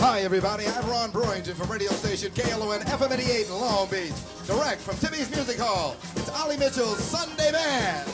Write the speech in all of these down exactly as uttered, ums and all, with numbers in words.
Hi, everybody. I'm Ron Brewington from radio station K L O N F M eighty-eight in Long Beach. Direct from Timmy's Music Hall, it's Ollie Mitchell's Sunday Band.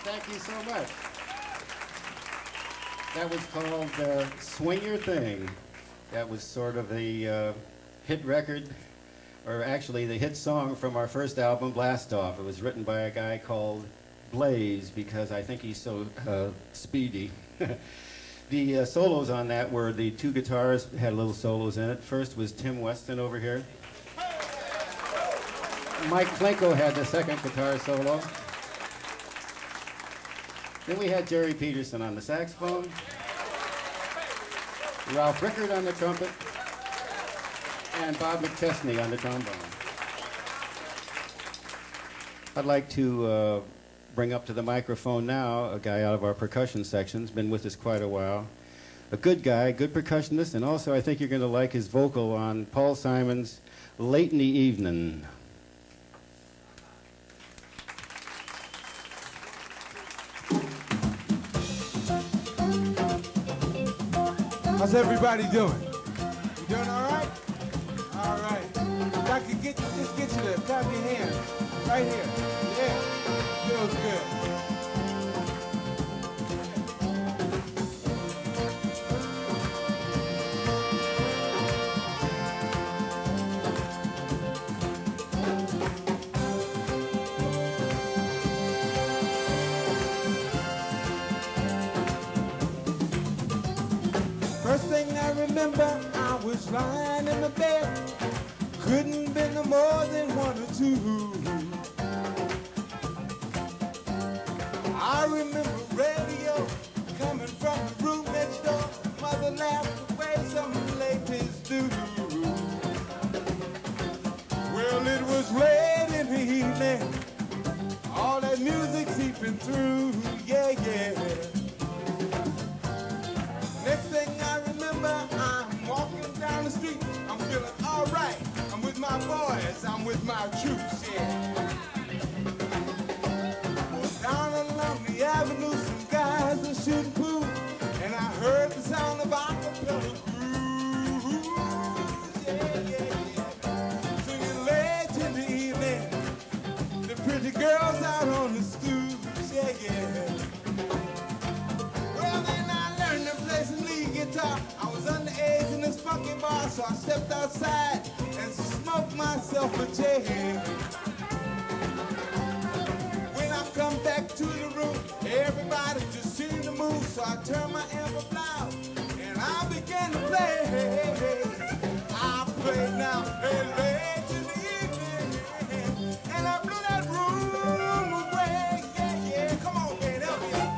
Thank you so much. That was called uh, Swing Your Thing. That was sort of the uh, hit record, or actually the hit song from our first album, Blast Off. It was written by a guy called Blaze, because I think he's so uh, speedy. The uh, solos on that were the two guitars had little solos in it. First was Tim Weston over here. Mike Klinko had the second guitar solo. Then we had Jerry Peterson on the saxophone, Ralph Rickard on the trumpet, and Bob McChesney on the trombone. I'd like to uh, bring up to the microphone now a guy out of our percussion section. He's been with us quite a while. A good guy, good percussionist, and also I think you're going to like his vocal on Paul Simon's Late in the Evening. How's everybody doing? You doing all right? All right. If I could get you, just get you to clap your hands right here. Yeah, feels good. First thing I remember, I was lying in the bed. Couldn't been no more than one or two. I remember radio coming from the room next door. Mother laughed the way some ladies do. Well, it was late in the evening. All that music seeping through, yeah, yeah. Next thing I remember, I'm walking down the street. I'm feeling all right. I'm with my boys. I'm with my troops, yeah. Well, down along the avenue, some guys are shooting pool. And I heard the sound of acapella grooves, yeah, yeah, yeah. Singing late in the evening. The pretty girls out on the stoops, yeah, yeah. Well, then I learned to play some lead guitar. I was underage in this funky bar, so I stepped outside and smoked myself a J. When I come back to the room, everybody just seemed to move, so I turned my amp loud and I began to play. I played now, hey, late in the evening, and I blew that room away. Yeah, yeah, come on, man, help me out.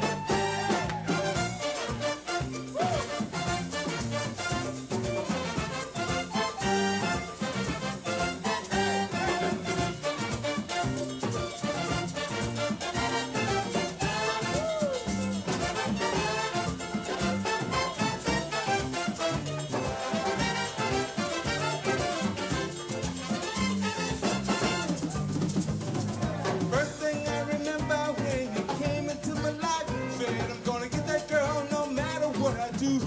First thing I remember when you came into my life, said I'm gonna get that girl no matter what I do.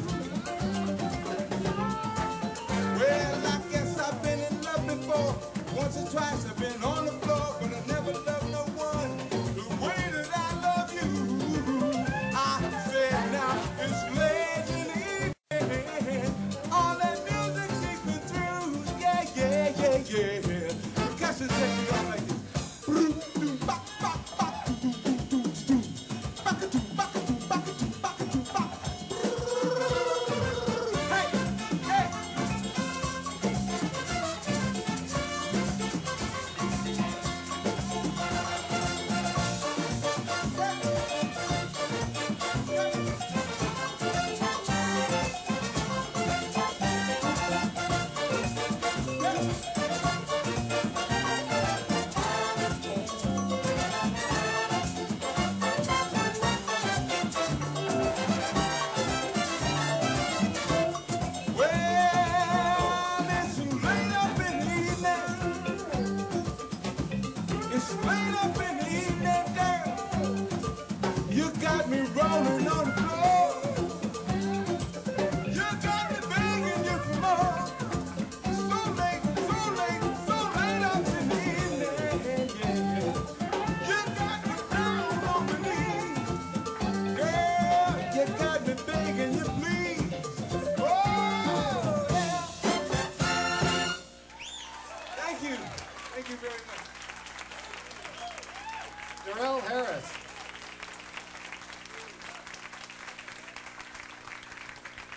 Well, I guess I've been in love before. Once or twice I've been on the floor, but I never loved no one the way that I love you. I said now it's late in the evening, all that music seeping through, yeah, yeah, yeah, yeah. Percussion section goes like this. On the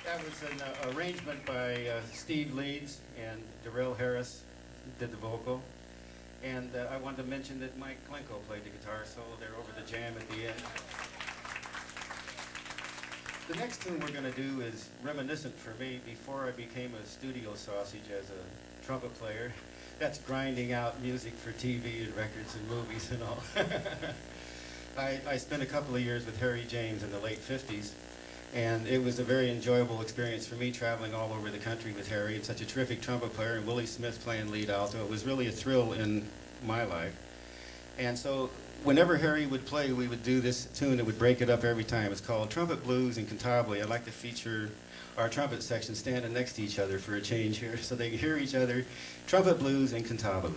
That was an uh, arrangement by uh, Steve Leeds, and Darrell Harris did the vocal. And uh, I wanted to mention that Mike Klenko played the guitar solo there over the jam at the end. The next tune we're going to do is reminiscent for me before I became a studio sausage as a trumpet player. That's grinding out music for T V and records and movies and all. I, I spent a couple of years with Harry James in the late fifties. And it was a very enjoyable experience for me traveling all over the country with Harry, and such a terrific trumpet player, and Willie Smith playing lead alto. It was really a thrill in my life. And so whenever Harry would play, we would do this tune that would break it up every time. It's called Trumpet Blues and Cantabile. I'd like to feature our trumpet section standing next to each other for a change here so they can hear each other. Trumpet Blues and Cantabile.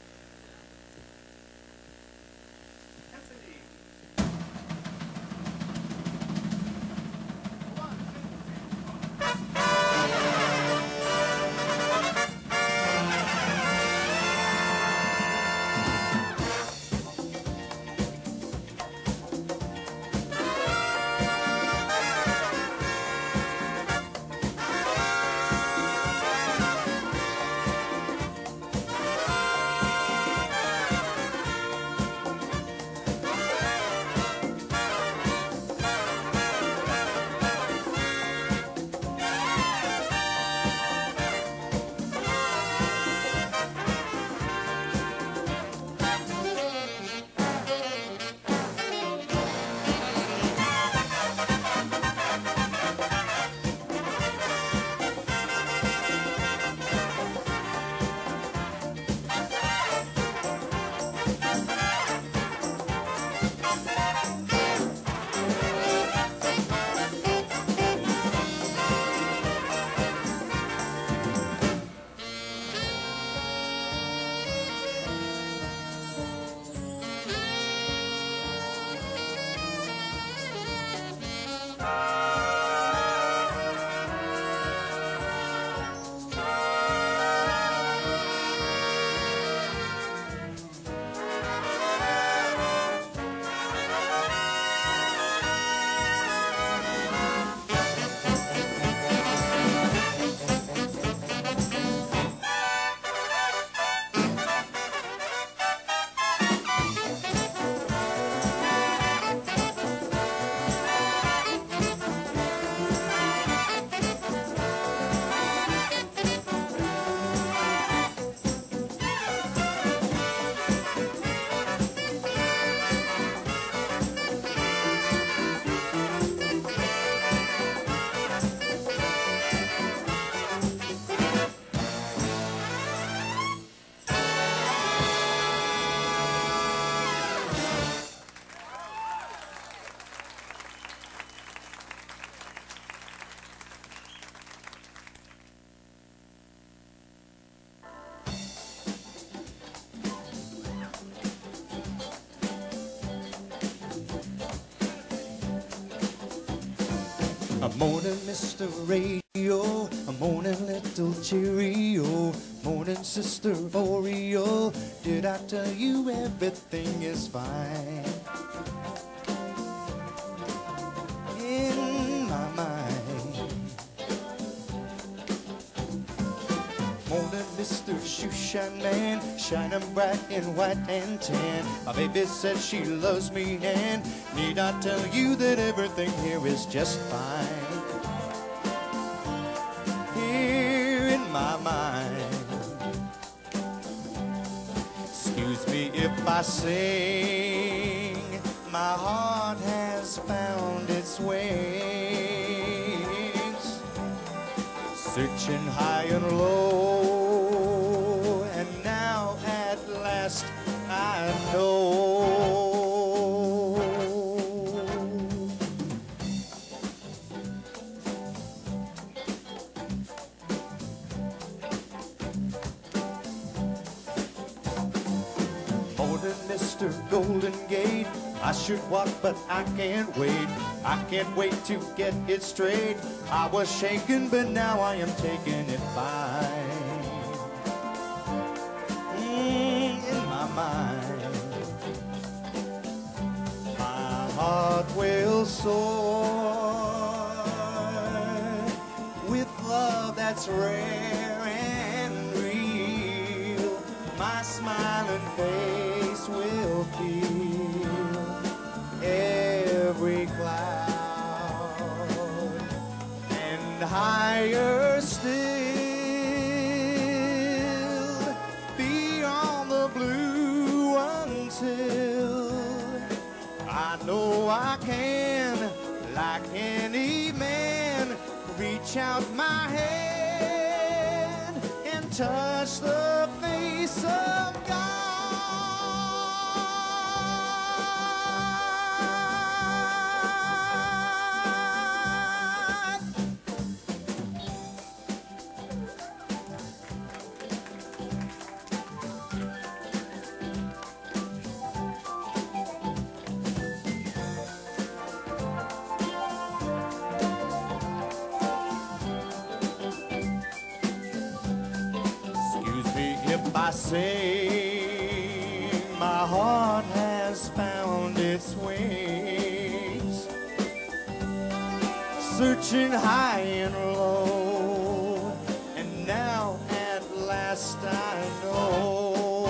I'm morning, Mister Radio. I'm morning, little Cheerio. Morning, Sister Oreo. Did I tell you everything is fine? In my mind. Morning, Mister Shoeshine Man, shining bright in white and tan. My baby says she loves me, and need I tell you that everything here is just fine? Here in my mind. Excuse me if I sing, my heart has found its wings, searching high and low, and now at last I know. Mister Golden Gate, I should walk, but I can't wait. I can't wait to get it straight. I was shaken, but now I am taking it fine. Mm, in my mind, my heart will soar that's rare and real, my smiling face will feel every cloud, and higher still, beyond the blue until I know I can, like any man, reach out my hand and touch the face of God. I say my heart has found its wings, searching high and low, and now at last I know.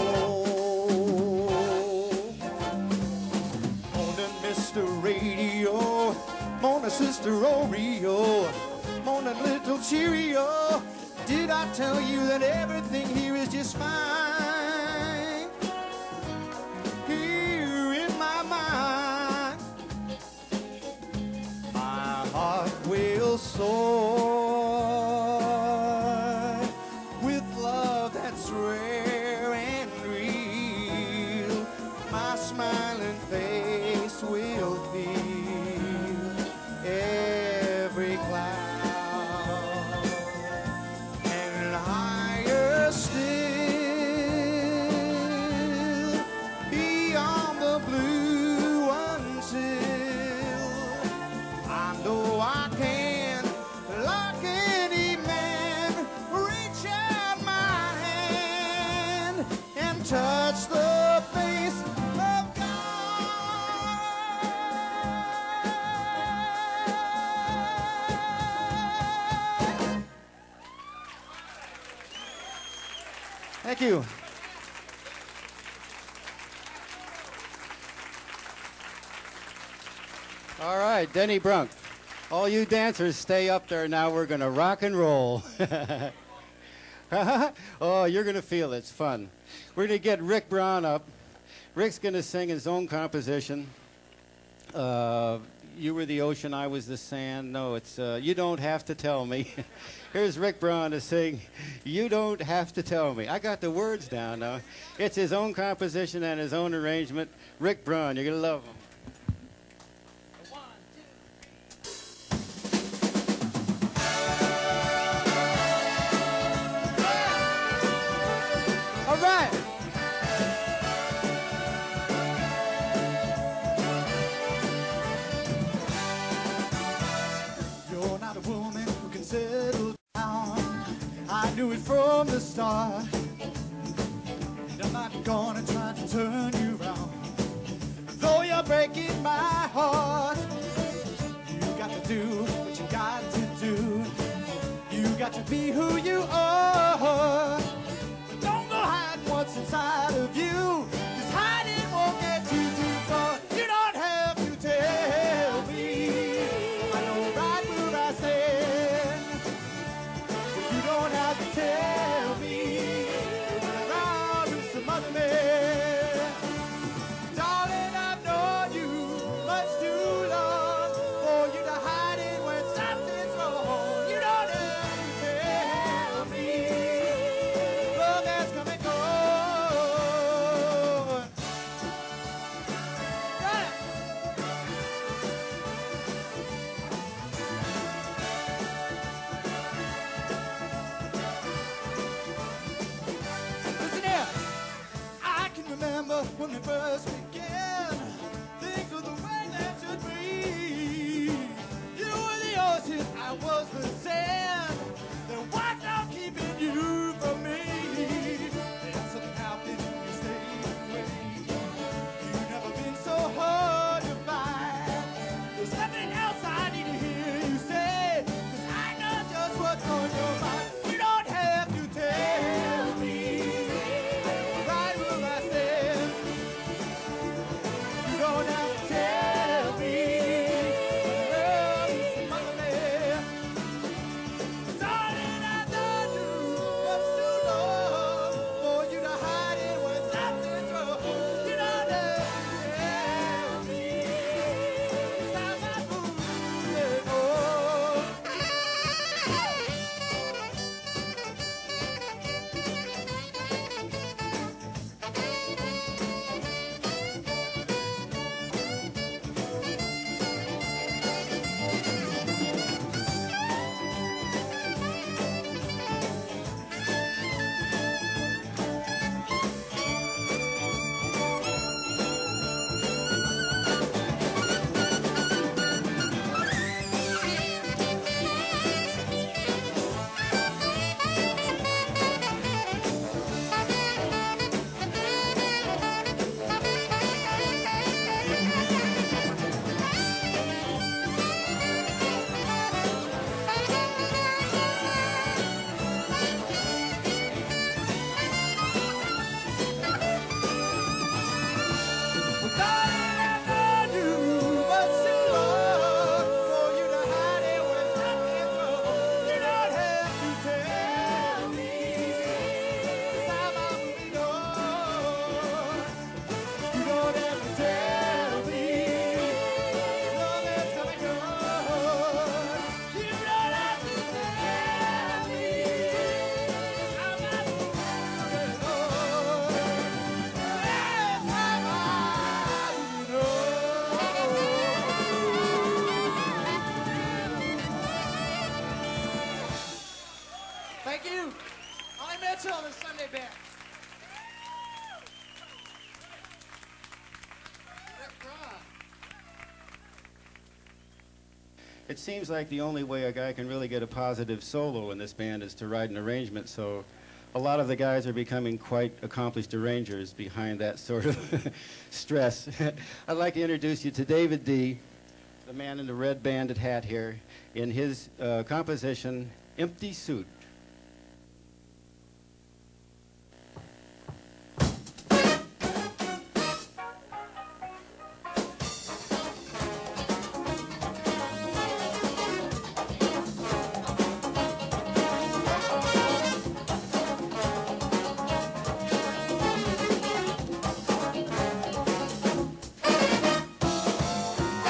Morning, Mister Radio, morning, Sister Oreo, morning, little Cheerio. Did I tell you that everything here is just fine? Here in my mind, my heart will soar with love that's rare and real. My smiling face will feel every cloud. Touch the face of God. Thank you. All right, Denny Brunk. All you dancers, stay up there now. We're going to rock and roll. Oh, you're going to feel it. It's fun. We're going to get Rick Brown up. Rick's going to sing his own composition. Uh, you were the ocean, I was the sand. No, it's uh, You Don't Have to Tell Me. Here's Rick Brown to sing You Don't Have to Tell Me. I got the words down now. It's his own composition and his own arrangement. Rick Brown, you're going to love him. Knew it from the start, and I'm not gonna try to turn you around. Though you're breaking my heart, you got to do what you got to do. You got to be who you are. Don't go hiding what's inside of you, 'cause hiding won't get you too far. You don't have to tell me, I know right where I stand. You don't have to tell me you're running around with some other man. Darling, I've known you much too long for you to hide it when something's wrong. You don't have to tell Mitchell and the Sunday Band. It seems like the only way a guy can really get a positive solo in this band is to write an arrangement, so a lot of the guys are becoming quite accomplished arrangers behind that sort of stress. I'd like to introduce you to David D., the man in the red banded hat here, in his uh, composition, Empty Suit.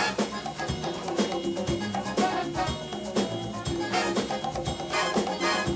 Thank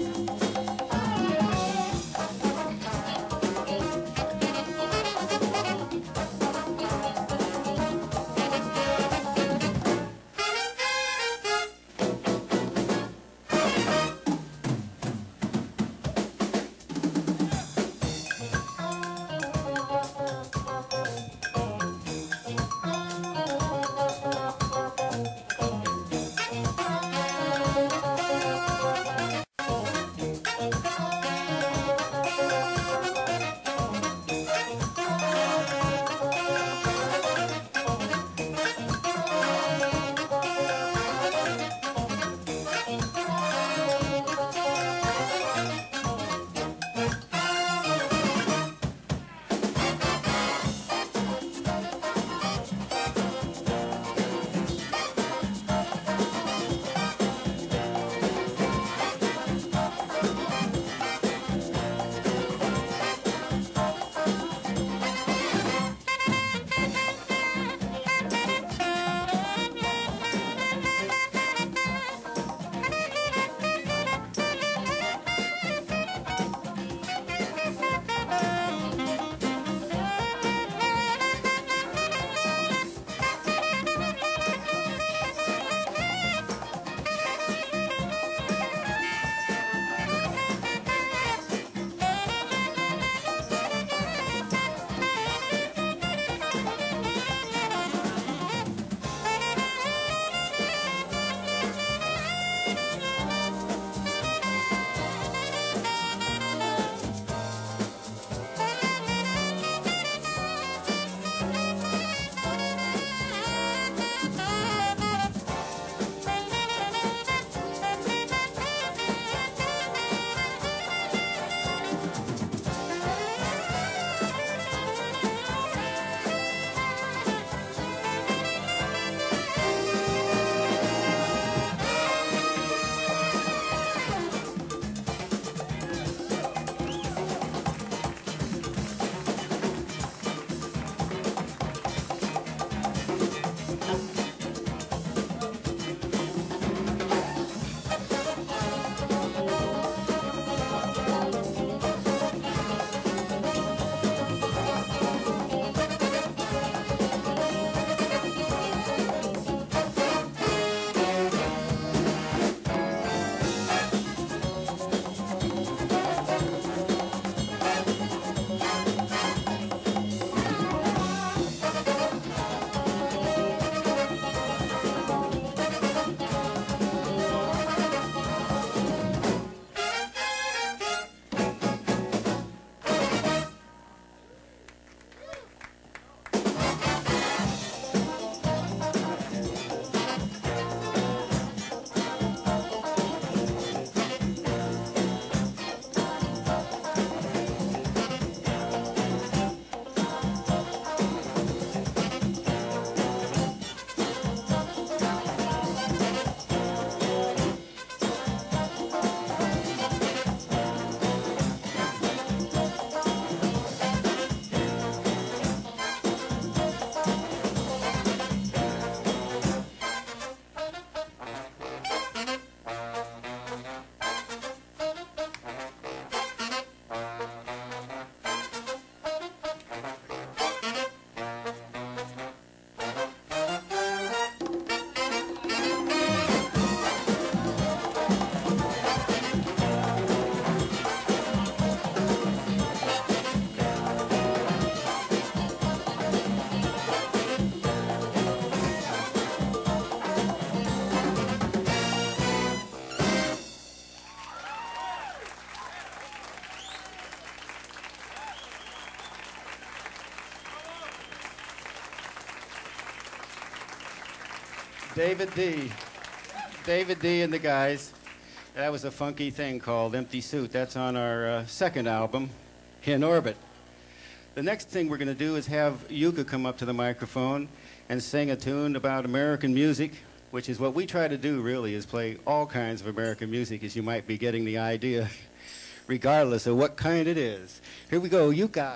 David D. David D. and the guys. That was a funky thing called Empty Suit. That's on our uh, second album, In Orbit. The next thing we're going to do is have Yuka come up to the microphone and sing a tune about American music, which is what we try to do, really, is play all kinds of American music, as you might be getting the idea, regardless of what kind it is. Here we go, Yuka.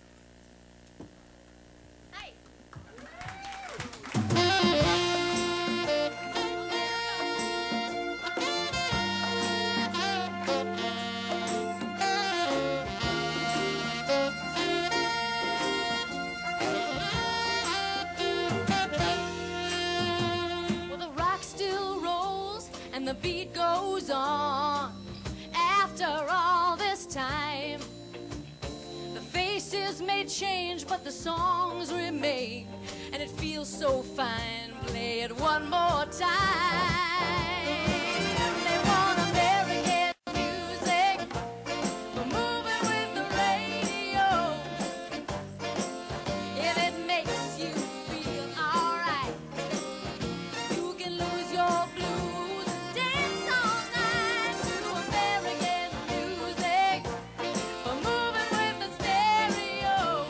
Hi. Well, the rock still rolls and the beat goes on. After all this time, the faces may change, but the songs remain, and it feels so fine. Play it one more time. They want American music, we're moving with the radio, and it makes you feel alright. You can lose your blues and dance all night to American music. We're moving with the stereo.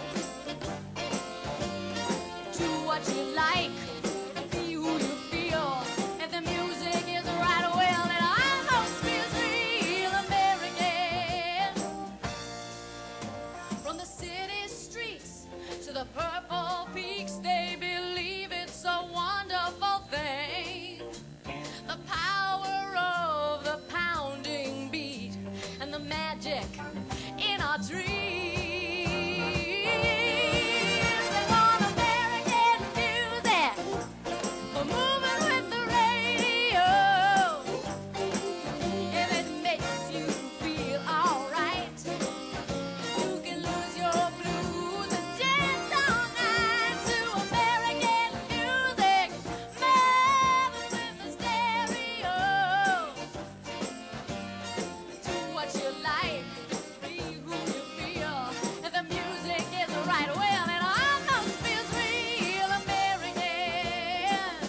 Do what you like, be who you feel. If the music is right, well, it almost feels real American. From the city streets to the purple peaks, they believe it's a wonderful thing. The power of the pounding beat and the magic in our dreams. They want American music, we're moving with the radio, and it makes you feel alright. You can lose your blues and dance all night to American music, moving with the stereo. Do what you like, be who you feel. If the music is right, well, it almost feels real American.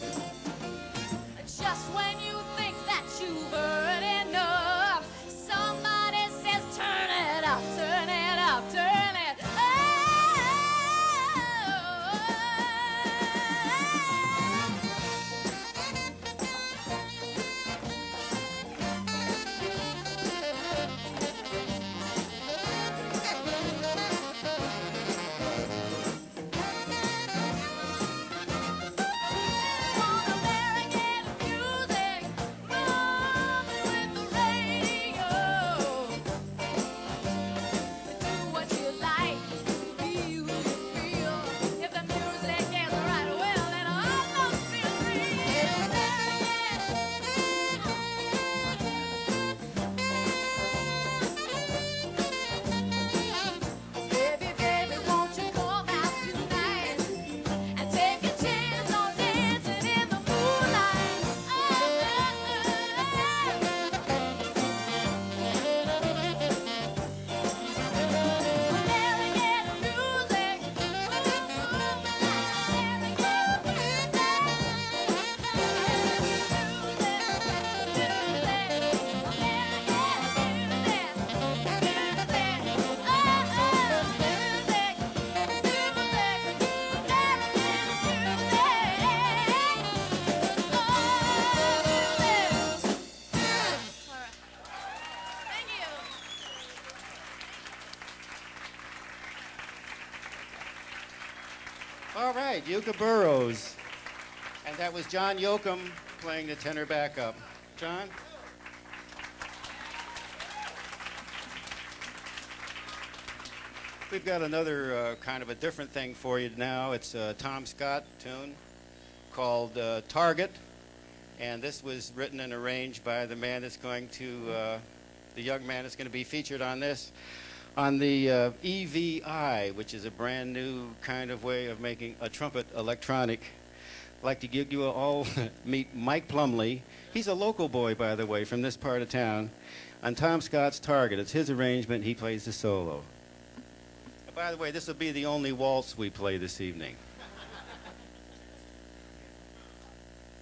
Just when you think that you've heard enough, somebody says, turn it up, turn it up, turn it up. Want American music, moving with the radio. Do what you like, be who you feel. If the music is right, well, it almost feels real American. Baby, baby, won't you come out tonight and take a chance on dancing in the moonlight? American music, Thank you. All right, Yuka Burroughs. And that was John Yoakum playing the tenor backup. John? We've got another uh, kind of a different thing for you now. It's a Tom Scott tune called uh, Target. And this was written and arranged by the man that's going to, uh, the young man that's going to be featured on this, on the uh, E V I, which is a brand new kind of way of making a trumpet electronic. I'd like to give you all meet Mike Plumley. He's a local boy, by the way, from this part of town, on Tom Scott's Target. It's his arrangement. He plays the solo. And by the way, this will be the only waltz we play this evening.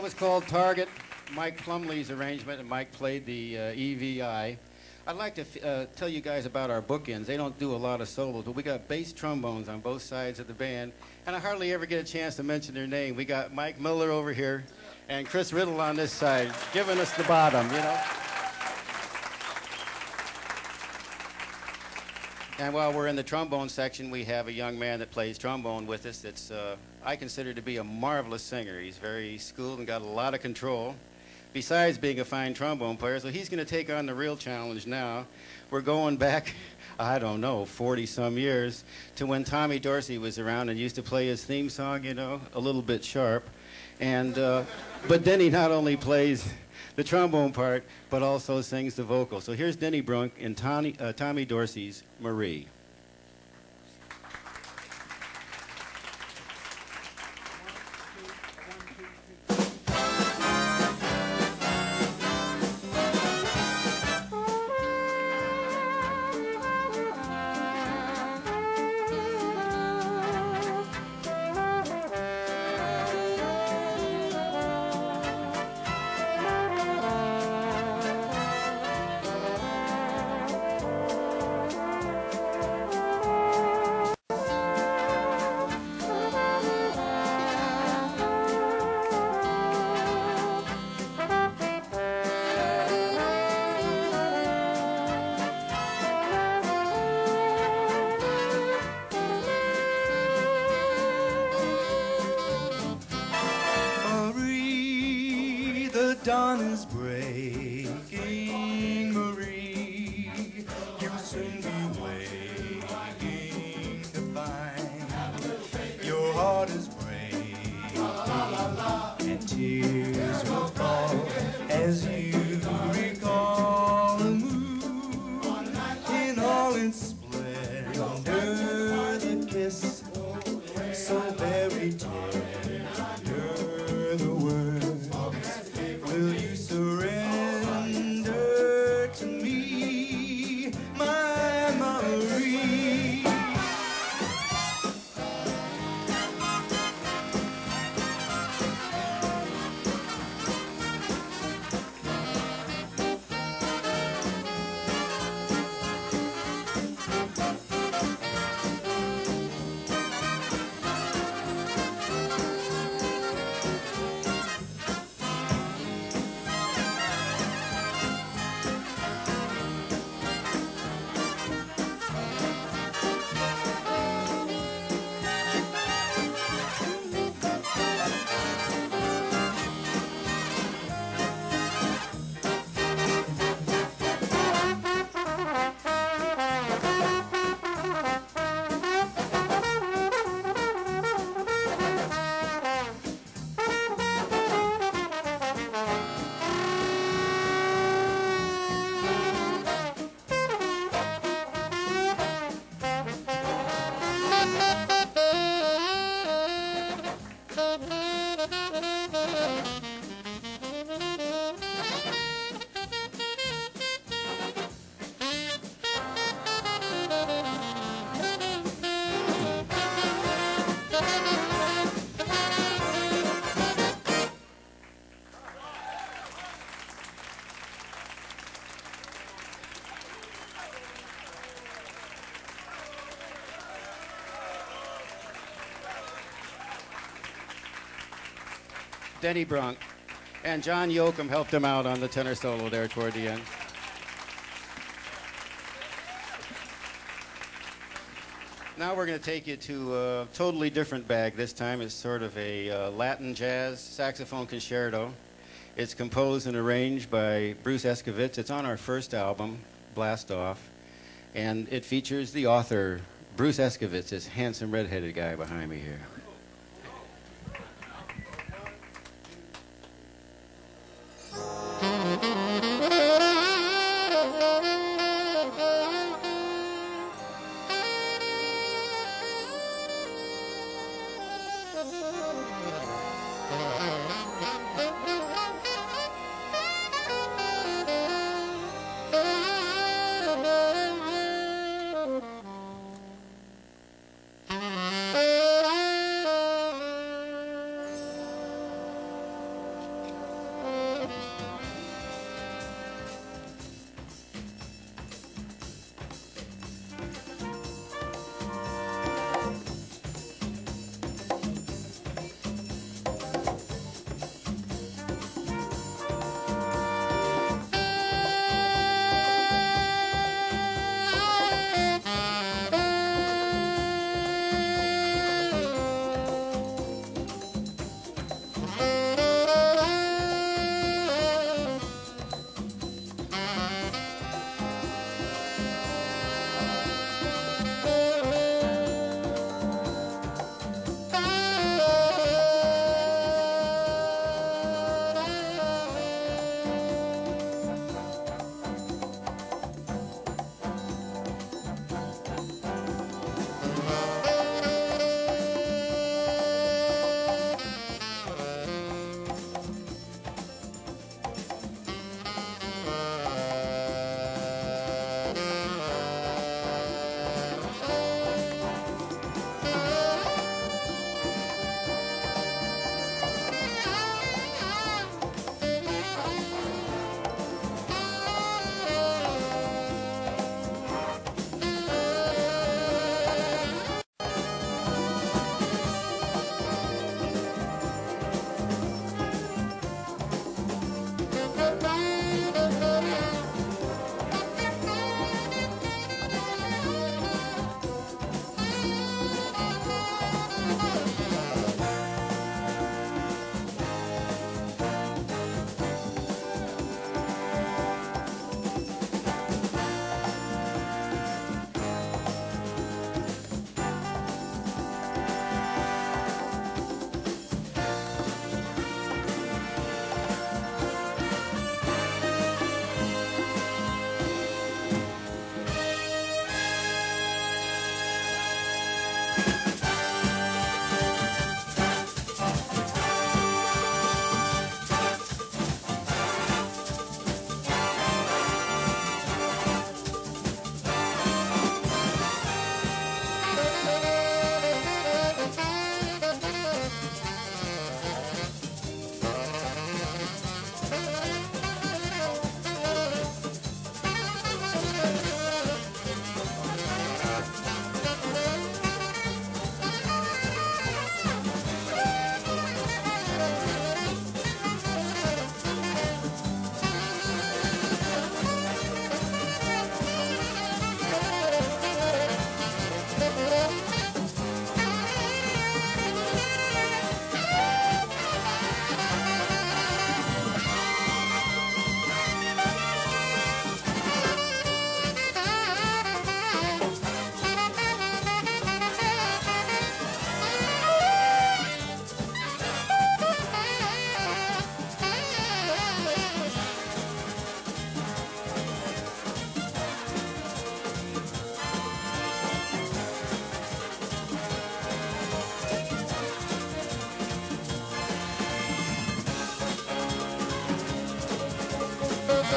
That was called Target, Mike Plumlee's arrangement, and Mike played the uh, E V I. I'd like to f uh, tell you guys about our bookends. They don't do a lot of solos, but we got bass trombones on both sides of the band, and I hardly ever get a chance to mention their name. We got Mike Miller over here and Chris Riddle on this side, giving us the bottom, you know. And while we're in the trombone section, we have a young man that plays trombone with us that's, uh, I consider to be a marvelous singer. He's very schooled and got a lot of control, besides being a fine trombone player. So he's going to take on the real challenge now. We're going back, I don't know, forty some years to when Tommy Dorsey was around and used to play his theme song, you know, a little bit sharp. And, uh, but then he not only plays the trombone part, but also sings the vocal. So here's Denny Brunk in Tommy, uh, Tommy Dorsey's Marie. Dawn is breaking, Marie. You'll soon be waking to find your heart is breaking, and tears will fall as you recall the moon in all its splendor, the kiss so very tender, the words. Will you surrender to me, my Marie? Denny Brunk. And John Yoakum helped him out on the tenor solo there toward the end. Now we're going to take you to a totally different bag. This time it's sort of a uh, Latin jazz saxophone concerto. It's composed and arranged by Bruce Escovitz. It's on our first album, Blast Off. And it features the author, Bruce Escovitz, this handsome red-headed guy behind me here.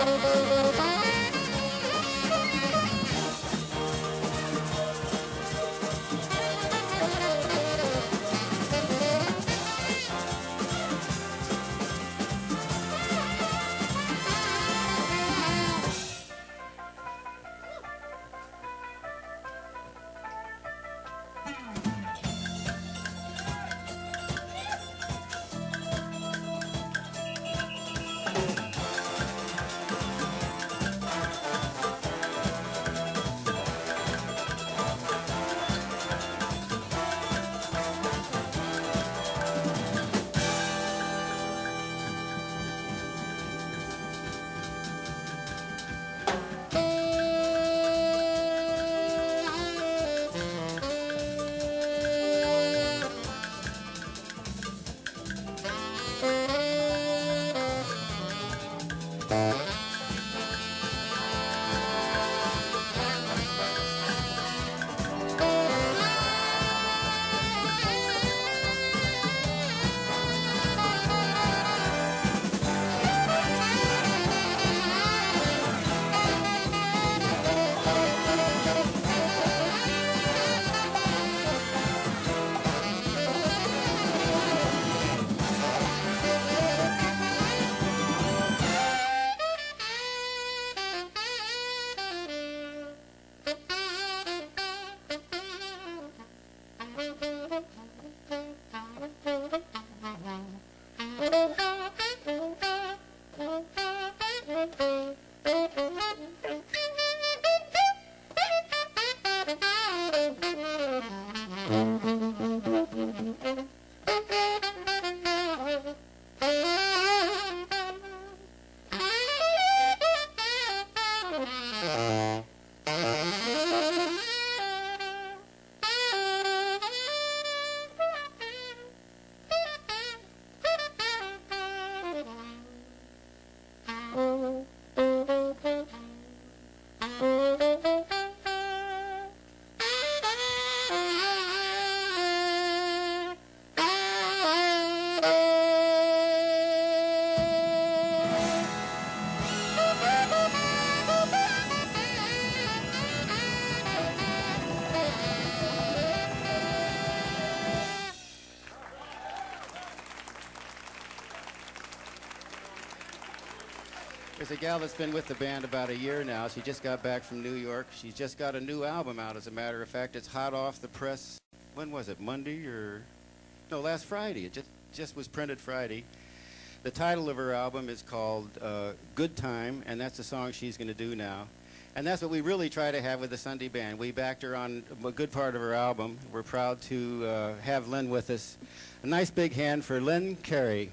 There's a gal that's been with the band about a year now. She just got back from New York. She's just got a new album out, as a matter of fact. It's hot off the press. When was it, Monday or? No, last Friday. It just, just was printed Friday. The title of her album is called uh, Good Time, and that's the song she's going to do now. And that's what we really try to have with the Sunday Band. We backed her on a good part of her album. We're proud to uh, have Lynn with us. A nice big hand for Lynn Carey.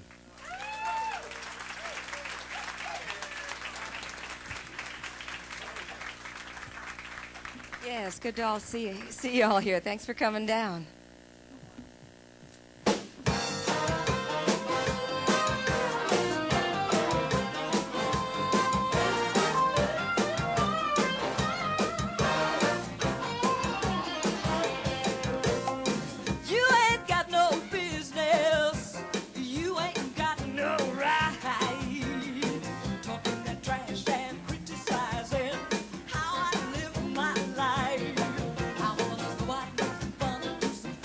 Yes, good to all see, see you all here. Thanks for coming down. Some fun and do some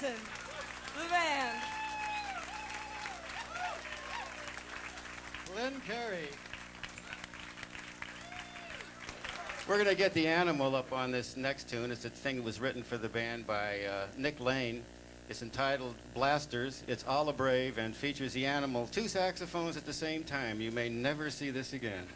Hamilton, the band. Glenn Carey. We're going to get the animal up on this next tune. It's a thing that was written for the band by uh, Nick Lane. It's entitled Blasters. It's Alla Brave and features the animal, two saxophones at the same time. You may never see this again.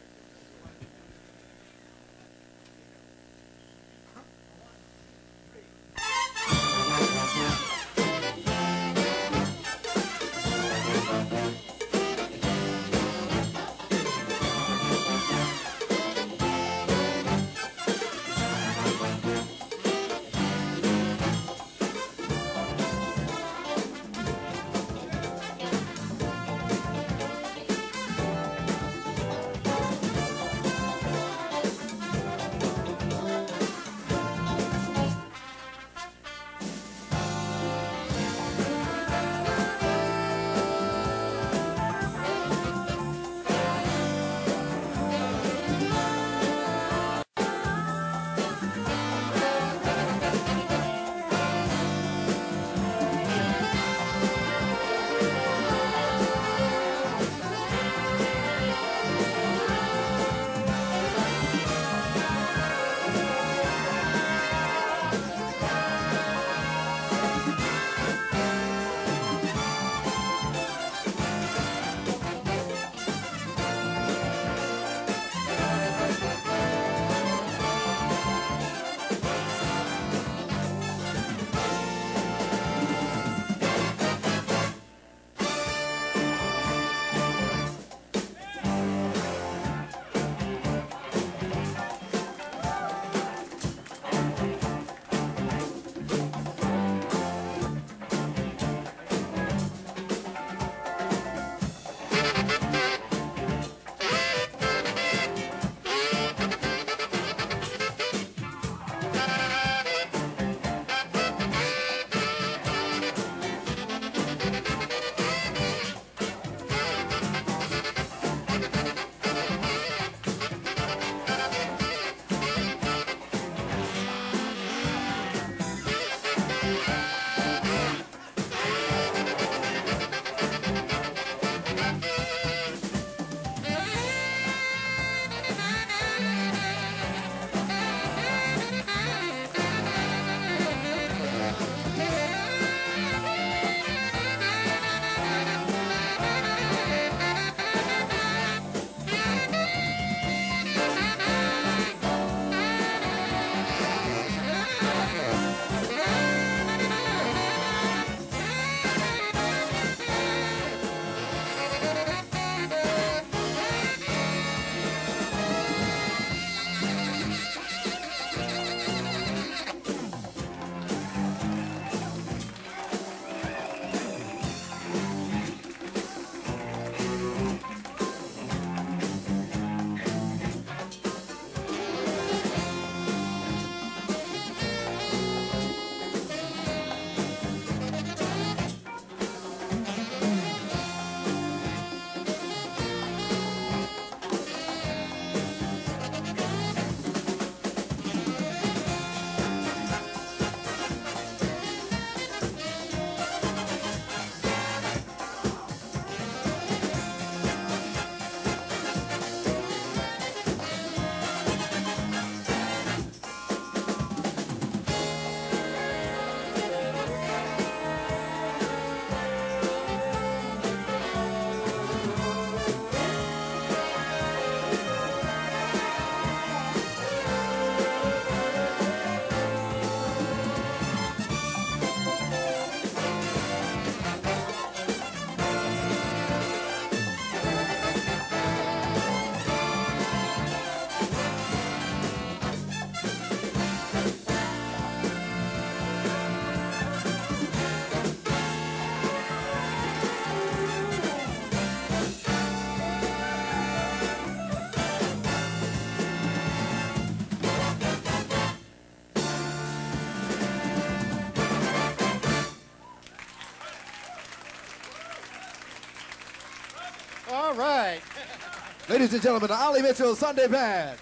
All right. Ladies and gentlemen, the Ollie Mitchell Sunday Band.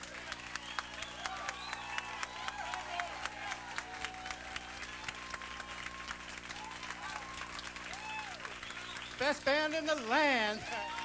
best band in the land.